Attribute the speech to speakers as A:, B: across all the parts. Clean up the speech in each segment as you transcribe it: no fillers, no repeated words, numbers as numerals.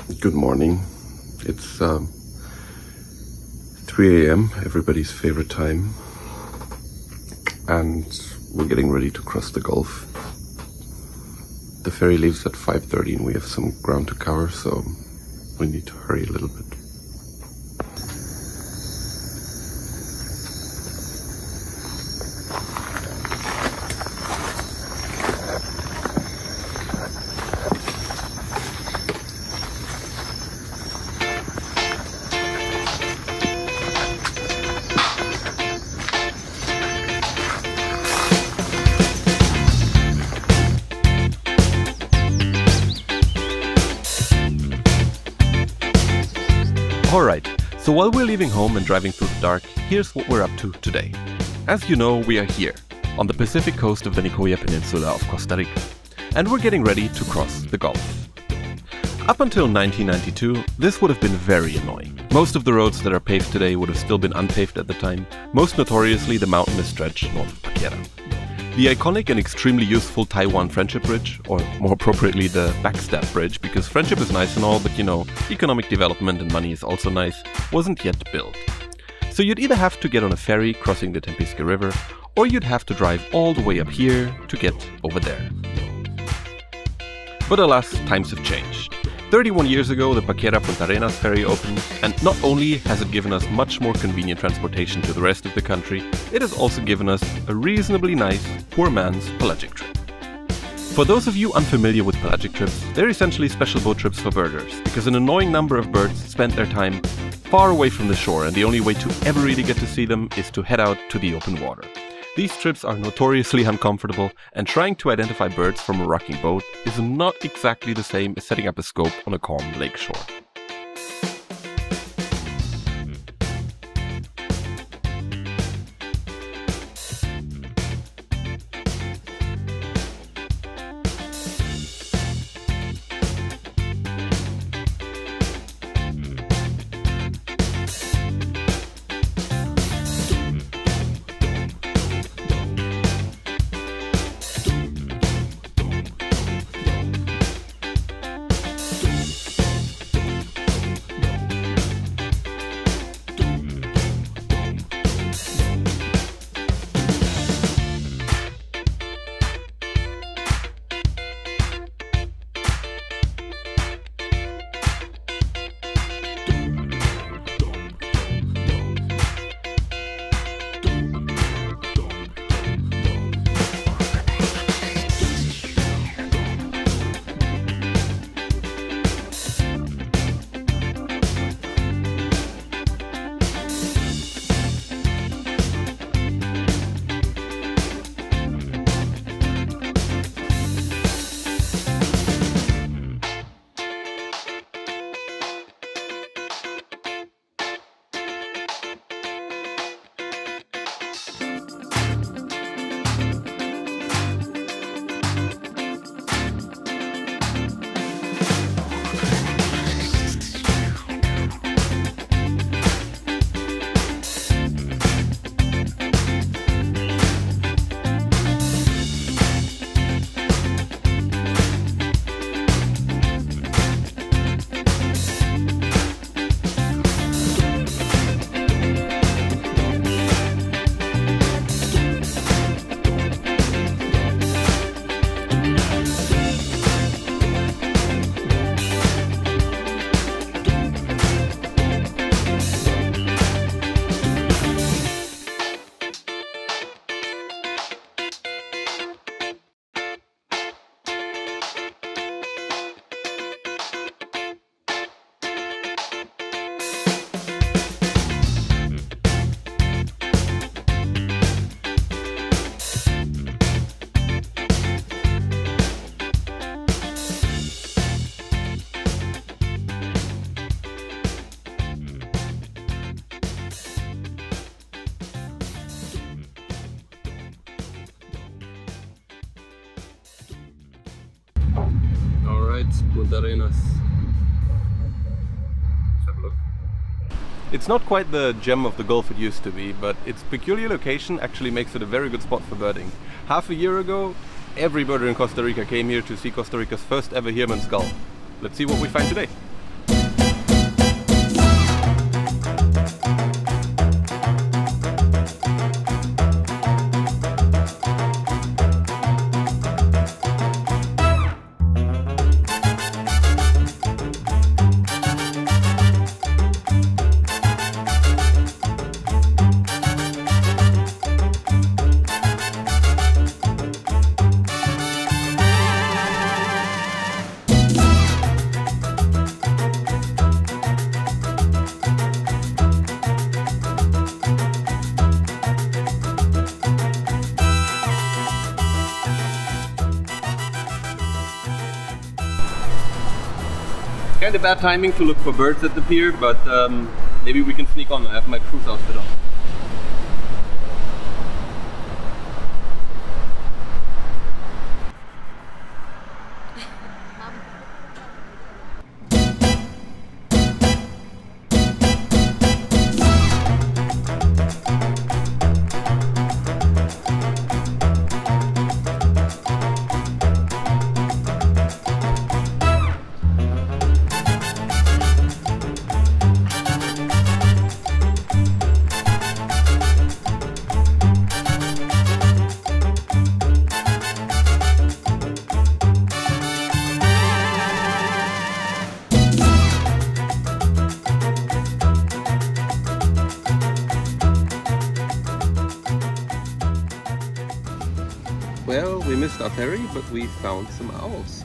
A: Good morning. It's 3 a.m., everybody's favorite time, and we're getting ready to cross the Gulf. The ferry leaves at 5:30 and we have some ground to cover, so we need to hurry a little bit.
B: Alright, so while we're leaving home and driving through the dark, here's what we're up to today. As you know, we are here, on the Pacific coast of the Nicoya Peninsula of Costa Rica, and we're getting ready to cross the Gulf. Up until 1992, this would have been very annoying. Most of the roads that are paved today would have still been unpaved at the time, most notoriously the mountainous stretch north of Paquera. The iconic and extremely useful Taiwan Friendship Bridge, or more appropriately the Backstab Bridge, because friendship is nice and all, but you know, economic development and money is also nice, wasn't yet built. So you'd either have to get on a ferry crossing the Tempisque River, or you'd have to drive all the way up here to get over there. But alas, times have changed. 31 years ago, the Paquera Punta Arenas ferry opened, and not only has it given us much more convenient transportation to the rest of the country, it has also given us a reasonably nice, poor man's pelagic trip. For those of you unfamiliar with pelagic trips, they're essentially special boat trips for birders, because an annoying number of birds spend their time far away from the shore, and the only way to ever really get to see them is to head out to the open water. These trips are notoriously uncomfortable, and trying to identify birds from a rocking boat is not exactly the same as setting up a scope on a calm lake shore. Punta Arenas. Let's have a look. It's not quite the gem of the Gulf it used to be, but its peculiar location actually makes it a very good spot for birding. Half a year ago, every birder in Costa Rica came here to see Costa Rica's first ever Heermann's gull. Let's see what we find today. Kind of bad timing to look for birds at the pier, but maybe we can sneak on. I have my cruise outfit on. Well, we missed our ferry, but we found some owls.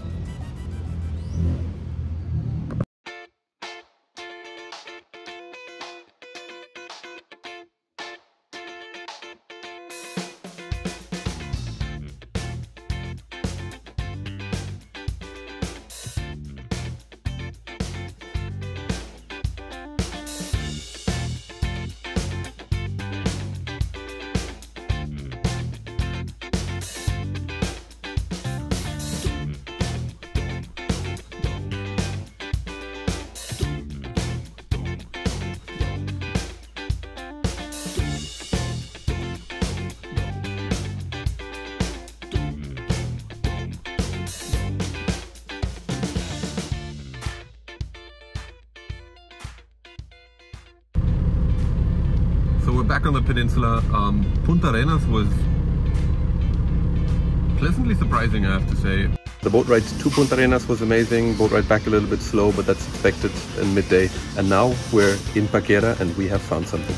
B: So we're back on the peninsula. Punta Arenas was pleasantly surprising, I have to say. The boat ride to Punta Arenas was amazing. Boat ride back a little bit slow, but that's expected in midday. And now we're in Paquera and we have found something.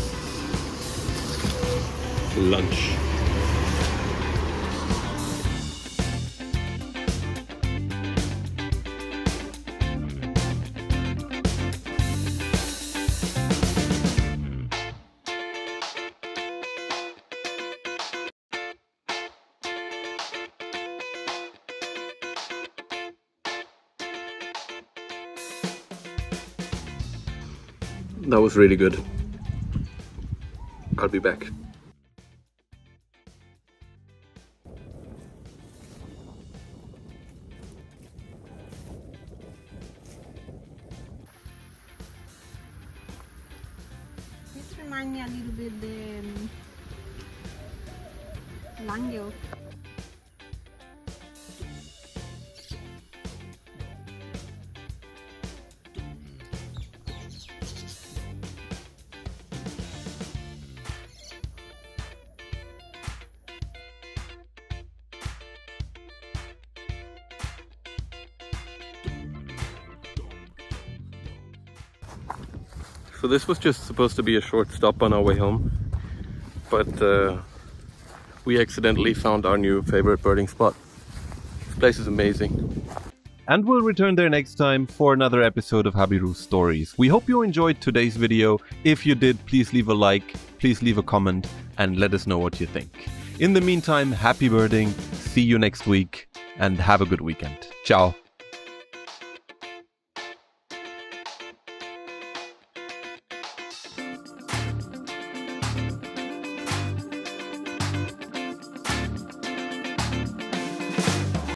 B: Lunch. That was really good. I'll be back.
C: This reminds me a little bit of the Langyo.
B: So this was just supposed to be a short stop on our way home, but we accidentally found our new favorite birding spot. This place is amazing. And we'll return there next time for another episode of Habiru Stories. We hope you enjoyed today's video. If you did, please leave a like, please leave a comment, and let us know what you think. In the meantime, happy birding, see you next week, and have a good weekend. Ciao!